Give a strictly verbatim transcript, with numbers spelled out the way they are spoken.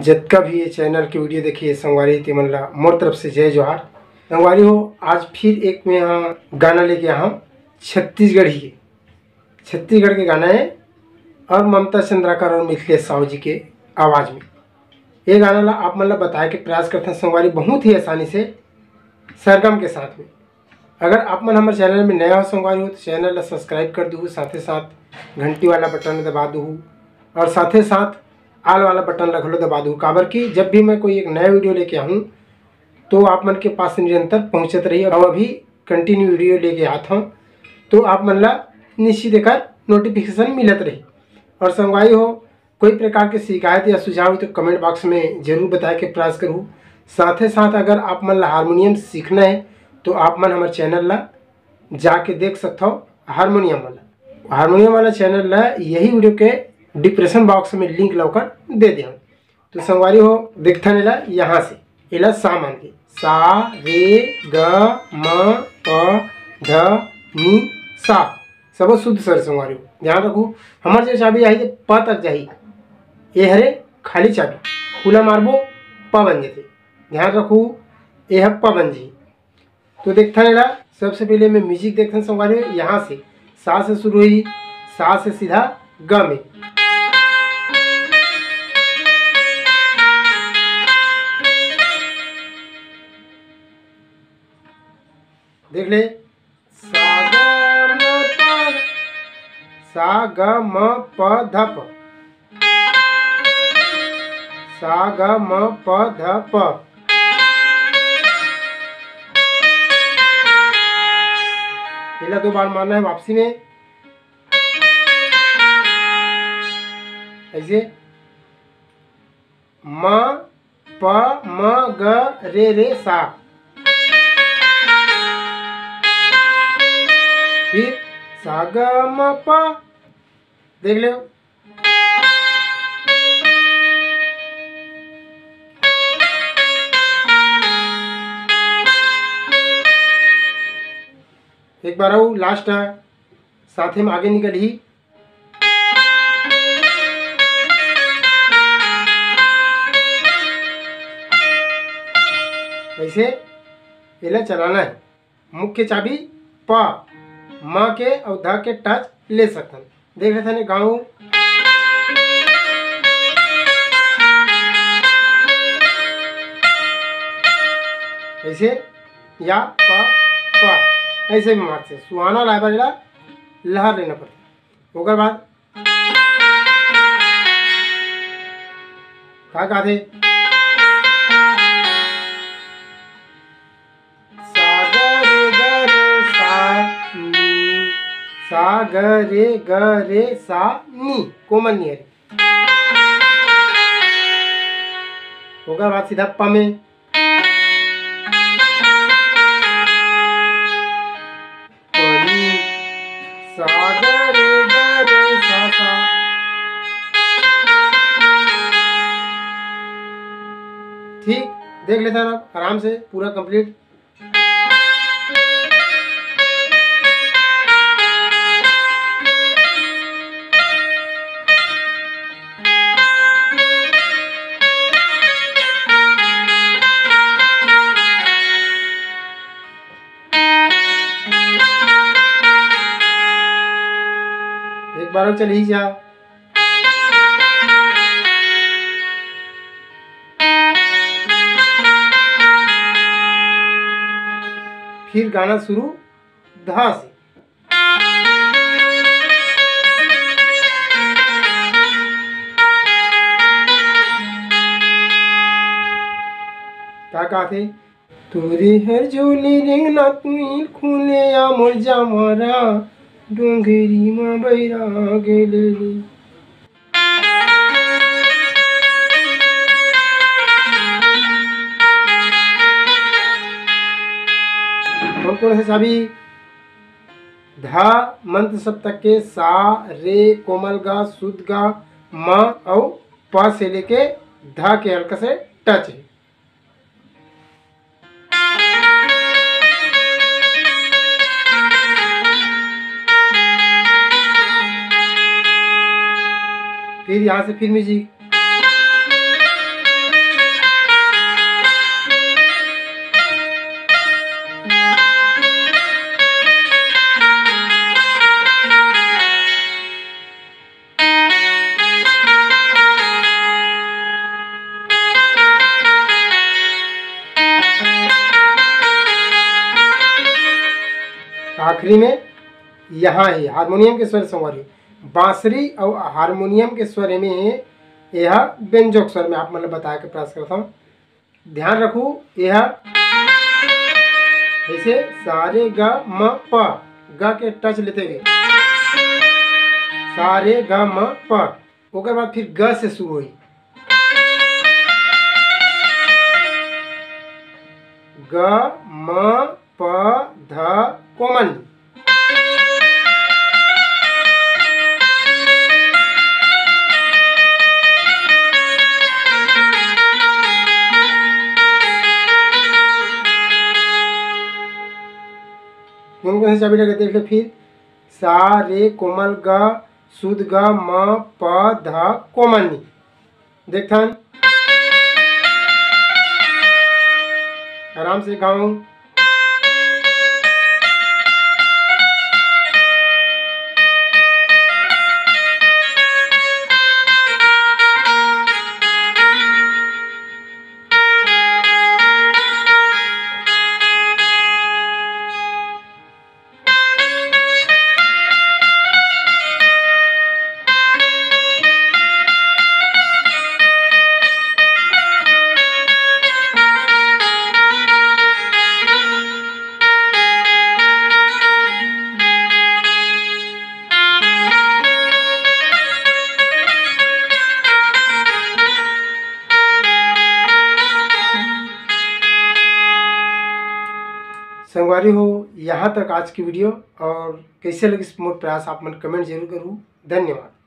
जितना भी ये चैनल की वीडियो देखिए संगवारी तिमन ला मोर तरफ से जय जोहार। संगवारी हो, आज फिर एक मैं यहाँ गाना लेके आया हूँ छत्तीसगढ़ी के छत्तीसगढ़ के गाना है और ममता चंद्राकर और मिथिलेश साहू जी के आवाज़ में ये गाना ला आप मतलब बताए के प्रयास करते हैं संगवारी बहुत ही आसानी से सरगम के साथ में। अगर आप मन हमारे चैनल में नया हो संगवारी हो तो चैनल ला सब्सक्राइब कर दूँ, साथ ही साथ घंटी वाला बटन दबा दूँ और साथ ही साथ आल वाला बटन रख लो दबा दूँ। काबर कि जब भी मैं कोई एक नया वीडियो लेके आऊँ तो आप मन के पास निरंतर पहुँचत रही और अभी कंटिन्यू वीडियो लेके आता हूँ तो आप मन ला निश्चित एकर नोटिफिकेशन मिलत रही। और संगवारी हो, कोई प्रकार के शिकायत या सुझाव तो कमेंट बॉक्स में जरूर बताए के प्रयास करूँ। साथ ही साथ अगर आप मन ला हारमोनियम सीखना है तो आप मन हमारे चैनल ला जाके देख सकते हो। हारमोनियम वाला हारमोनियम वाला चैनल ला यही वीडियो के डिस्क्रिप्शन बॉक्स में लिंक लाकर दे दिया। तो संगवारी हो देखता नहीं ला यहाँ से इला सा मान के सा रे ग म प ध नि सा सब शुद्ध स्वर संगवारी हो। ध्यान रखू हमारे जो चाबी आई प तक जाही ये हरे खाली चाबी खुला मारबो प बन जाते। ध्यान रखू यह प बन जी। तो देखता नहीं ला सबसे पहले मैं म्यूजिक देखता हूँ संगवारी हो। यहाँ से सा से शुरू हुई, सा से सीधा ग में देख ले सा ग म प ध प सा ग म प ध प। पहला दो बार मारना है वापसी में ऐसे म प म ग रे रे सा, फिर सा ग म प। देख लो एक बार आओ लास्ट है साथ में आगे निकल ही ऐसे इला चलाना है। मुख्य चाबी प माँ के और ध के टच ले सकते हैं। देख रहे थे गाँव ऐसे या प प ऐसे भी मारते सुहाना लाइबर लहर लेना पड़ता। ओकर बाद का कहते सा ग रे ग रे सा नी कोमल नी है। ओकर बाद सीधा प में सा ग रे ग रे सा सा। ठीक देख लेता ना आराम से पूरा कंप्लीट। एक बार और चल ही जा। फिर गाना शुरू धा से क्या कहते तोरे हर झोली रेंगना तुई खुले या मोर जमारा डोंगरी माँ बैरा गेले। कौन कौन से चाबी धा मंत्र सप्तक के सा रे कोमल गा शुद्ध गा म और प से लेके धा के हल्का से टच है। फिर यहाँ से फिर म्यूजिक आखिरी में यहाँ ही हारमोनियम के स्वर संगवारी बांसुरी और हारमोनियम के स्वर में यह व्यंजक स्वर में आप मतलब बताया के प्रयास करता हूँ। ध्यान रखू यह ऐसे सारे ग म प ग के टच लेते हुए सारे ग म प ओकर बाद फिर ग से शुरू हुई ग म प ध कोमल गुनगुन से चाबी लगा देख लो। फिर सा रे कोमल ग शुद्ध ग म प ध कोमल नी देखथन आराम से गाऊं। संगवारी हो यहाँ तक आज की वीडियो और कैसे लगी मोर प्रयास आप मन कमेंट जरूर करूँ। धन्यवाद।